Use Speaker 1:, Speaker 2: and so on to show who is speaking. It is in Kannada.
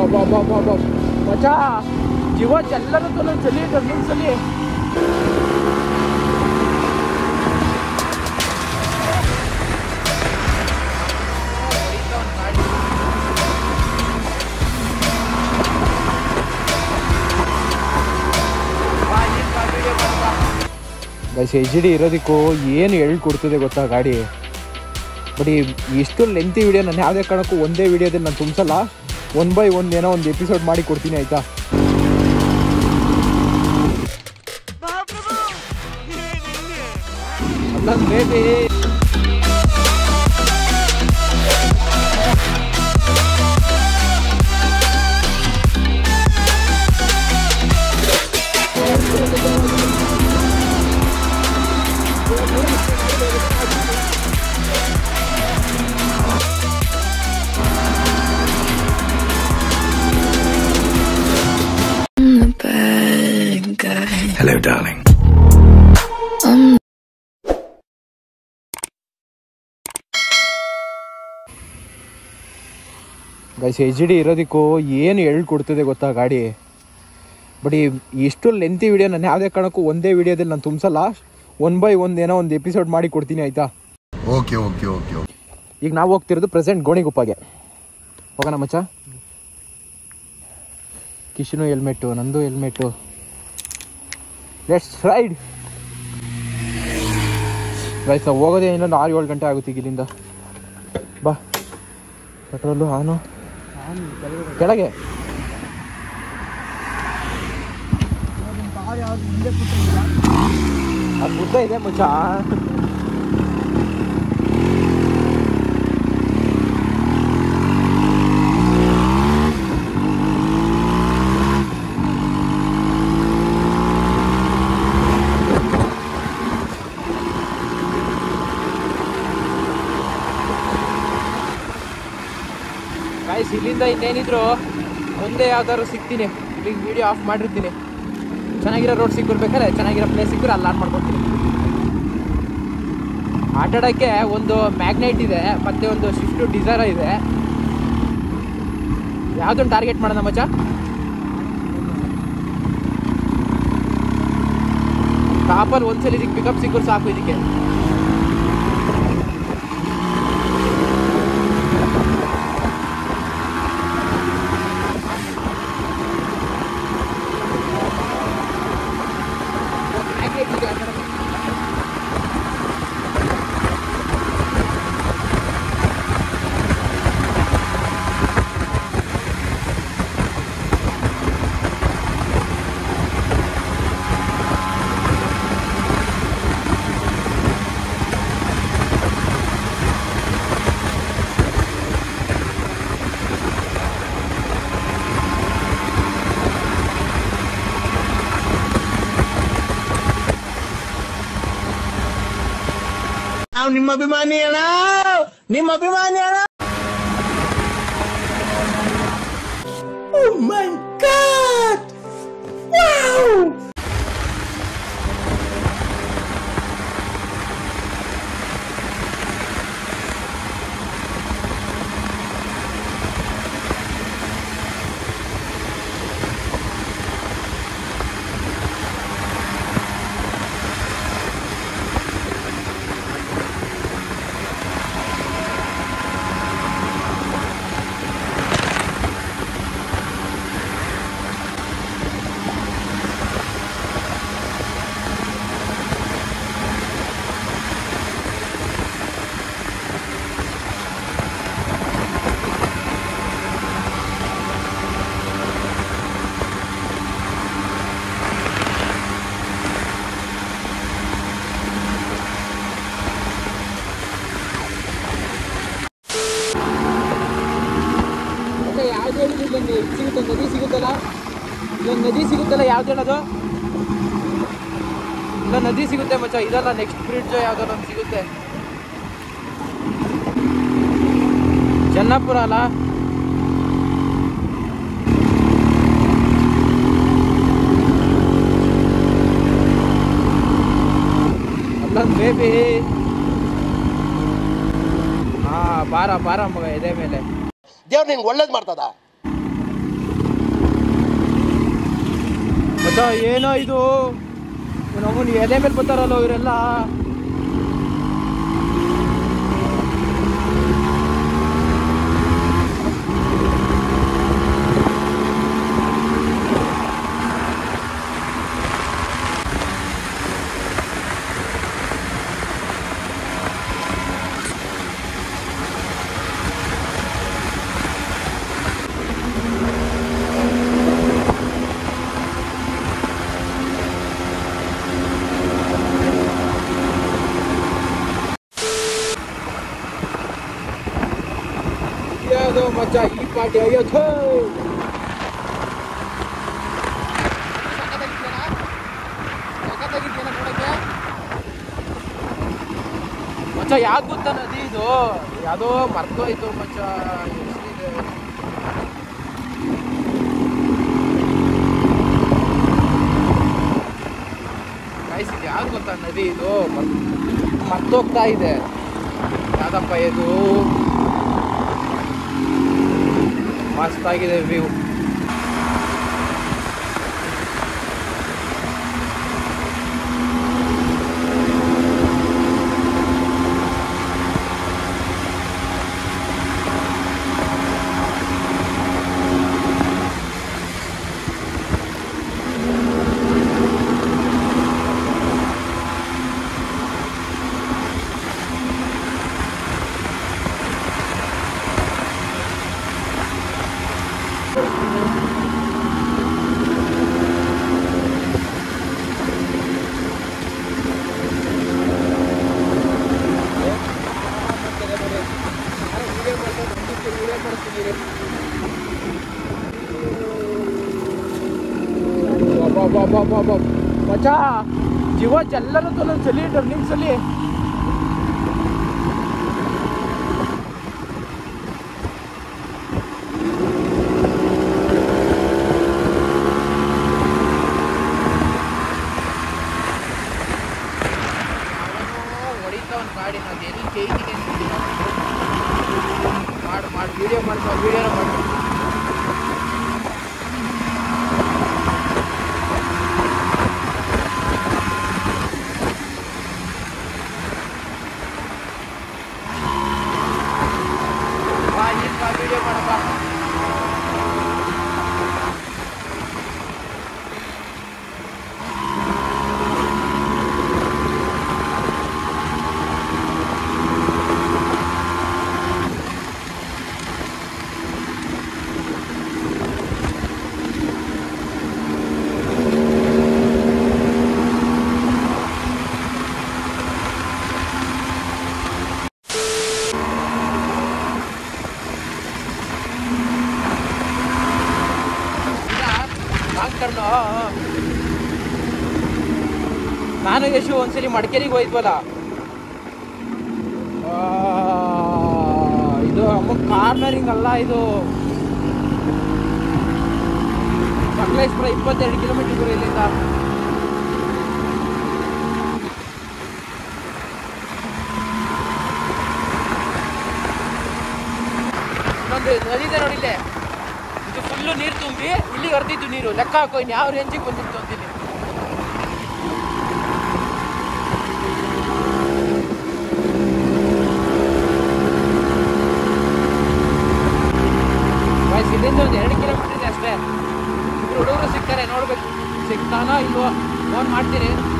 Speaker 1: ಮಚಾ ಜೀವ ಎಲ್ಲರದ್ದು ಚಲಿ ನಿಲ್ಸಲಿ. ಗೈಸ್ HD ಇರೋದಕ್ಕೂ ಏನು ಹೇಳ್ಕೊಡ್ತದೆ ಗೊತ್ತಾ ಗಾಡಿ. ಬಟ್ ಇಷ್ಟು ಲೆಂತಿ ವಿಡಿಯೋ ನಾನು ಯಾವುದೇ ಕಾರಣಕ್ಕೂ ಒಂದೇ ವಿಡಿಯೋದಲ್ಲಿ ನಾನು ತುಂಬಿಸಲ್ಲ. 1 by 1 ಏನೋ ಒಂದು ಎಪಿಸೋಡ್ ಮಾಡಿ ಕೊಡ್ತೀನಿ ಆಯಿತಾ. ಅಲ್ಲೊಂದು baby
Speaker 2: Hello, darling.
Speaker 1: Guys HD ಇರೋದಕ್ಕೂ ಏನು ಹೇಳ್ಕೊಡ್ತದೆ ಗೊತ್ತಾ ಗಾಡಿ. ಬಟ್ ಇಷ್ಟು ಲೆಂತಿ ವಿಡಿಯೋ ನಾನು ಯಾವುದೇ ಕಾರಣಕ್ಕೂ ಒಂದೇ ವಿಡಿಯೋದಲ್ಲಿ ನಾನು ತುಂಬಿಸಲ್ಲ. 1 by 1 ಏನೋ ಒಂದು ಎಪಿಸೋಡ್ ಮಾಡಿ ಕೊಡ್ತೀನಿ ಆಯಿತಾ.
Speaker 2: ಓಕೆ.
Speaker 1: ಈಗ ನಾವು ಹೋಗ್ತಿರೋದು ಪ್ರೆಸೆಂಟ್ ಗೋಣಿಗುಪ್ಪಗೆ. ಹೋಗೋಣ ಮಚ್ಚ. ಕಿಶನು ಹೆಲ್ಮೆಟ್ಟು, ನಂದು ಹೆಲ್ಮೆಟ್ಟು. Let's ride guys. ನಾವು ಹೋಗೋದೇ ಇನ್ನೊಂದು 6-7 ಗಂಟೆ ಆಗುತ್ತೆ ಇಲ್ಲಿಂದ. ಬಾ ಪೆಟ್ರೋಲು ಆನು ಕೆಳಗೆ. ಅದು ಉದ್ದ ಇದೆ ಮಚ್ಚ. ಗೈಸ್ ಇಲ್ಲಿಂದ ಇನ್ನೇನಿದ್ರು ಒಂದೇ ಯಾವ್ದಾದ್ರು ಸಿಗ್ತೀನಿ. ಇಲ್ಲಿಗೆ ವಿಡಿಯೋ ಆಫ್ ಮಾಡಿರ್ತೀನಿ. ಚೆನ್ನಾಗಿರೋ ರೋಡ್ ಸಿಕ್ಕಿರ್ಬೇಕಾದ್ರೆ, ಚೆನ್ನಾಗಿರೋ ಪ್ಲೇಸ್ ಸಿಕ್ಕರೆ ಅಲ್ಲಿ ಆನ್ ಮಾಡ್ಕೊತೀನಿ. ಆಟಾಡೋಕ್ಕೆ ಒಂದು ಮ್ಯಾಗ್ನೈಟ್ ಇದೆ, ಮತ್ತು ಒಂದು ಸ್ವಿಫ್ಟ್ ಡಿಸೈರ್ ಇದೆ. ಯಾವುದನ್ನು ಟಾರ್ಗೆಟ್ ಮಾಡೋಣ ಮಚ್ಚ? ಟಾಪಲ್ಲಿ ಒಂದ್ಸಲ ಇದಕ್ಕೆ ಪಿಕಪ್ ಸಿಕ್ಕರು ಸಾಕು ಇದಕ್ಕೆ.
Speaker 3: ನಿಮ್ಮ ಅಭಿಮಾನಿ ಅಣ್ಣ, ನಿಮ್ಮ ಅಭಿಮಾನಿ ಅಣ್ಣ. Oh my God! Wow!
Speaker 1: ನದಿ ಸಿಗುತ್ತಲ್ಲ, ಇಲ್ಲೊಂದು ನದಿ ಸಿಗುತ್ತಲ್ಲ, ಯಾವ್ದೇನದು? ಇಲ್ಲ ನದಿ ಸಿಗುತ್ತೆ ಮಚ್ಚ, ಇದಲ್ಲ ನೆಕ್ಸ್ಟ್ ಬ್ರಿಡ್ಜ್ ಯಾವ್ದಾರ ಒಂದು ಸಿಗುತ್ತೆ. ಚನ್ನಪುರ ಅಲ್ಲ? ಅಲ್ಲೊಂದು ಬೇಬಿ. ಹಾ ಬಾರ ಬಾರ ಮಗ, ಎದೆ ಮೇಲೆ.
Speaker 3: ದೇವ್ರು ನಿಂಗೆ ಒಳ್ಳೇದು ಮಾಡ್ತದ.
Speaker 1: ಏನೋ ಇದು ನಮ್ಮನ್ನು ಎಲೆ ಮೇಲೆ ಬರ್ತಾರಲ್ಲ ಇವರೆಲ್ಲ. ಮಚ್ಚ ಈ ಪಾರ್ಟಿ ಅಯ್ಯೋಥೋ ಮಚ್ಚ ಯಾಕೆ ಗೊತ್ತಾ ನದಿ ಇದು ಯಾವುದೋ ಮರ್ತೋಯ್ತು ಮಚ್ಚ. ಕಾಯಿಸಿದೆ ಯಾಕೆ ಗೊತ್ತಾ ನದಿ ಇದು ಮರ್ತೋಗ್ತಾ ಇದೆ. ಯಾವ್ದಪ್ಪ ಇದು ಮಸ್ತಾಗಿದೆ ವ್ಯೂ. ಮಚ್ಚಾ ಜೀವ ಎಲ್ಲರೂ ತೊಲೊಂದ್ಸಲಿ ಟರ್ನಿಂಗ್ ಸಲಿ ಹೊಡಿತಾ ಒಂದು ಗಾಡಿ ನಾವು ಎಲ್ಲಿ ಕೇಳಿಗೆ ಮಾಡಿ ವಿಡಿಯೋ ಮಾಡ್ತಾವ ವಿಡಿಯೋನ ಮಾಡ್ತೀವಿ. ವಿಡಿಯೋ ಮಾಡಪ್ಪ. ನಾನು ಯಶು ಒಂದ್ಸಲಿ ಮಡಿಕೇರಿಗೆ ಹೋಯ್ತವಲ್ಲ, ಇದು ಅಮ್ಮ ಕಾರ್ನರಿಂಗ್ ಅಲ್ಲ, ಇದು ಸಕಲೇಶ್ಪುರ 22 ಕಿಲೋಮೀಟರ್ ದೂರ ಇಲ್ಲಿಂದ. ಇನ್ನೊಂದು ನದಿ ಇದೆ ನೋಡಿಲ್ಲೇ, ಇದು ಫುಲ್ಲು ನೀರು ತುಂಬಿ ಇಲ್ಲಿಗೆ ಹರಿದಿದ್ದು ನೀರು. ಲೆಕ್ಕ ಹಾಕೋ ಇನ್ನು ಯಾವ ರೇಂಜಿಗೆ ಬಂದಿತ್ತು ಅಂತೀನಿ. ಇಲ್ಲಿಂದ ಒಂದು 2 ಕಿಲೋಮೀಟರ್ ಇದೆ ಅಷ್ಟೇ. ಇಬ್ಬರು ಹುಡುಗರು ಸಿಗ್ತಾರೆ, ನೋಡ್ಬೇಕು ಸಿಗ್ತಾನೋ ಇಲ್ವೋ ಫೋನ್ ಮಾಡ್ತೀರಿ.